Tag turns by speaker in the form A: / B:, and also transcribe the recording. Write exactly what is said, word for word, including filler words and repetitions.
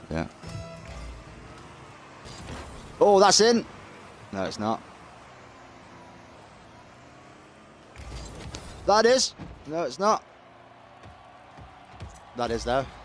A: Yeah. Oh, that's in. No, it's not. That is. No, it's not. That is, though.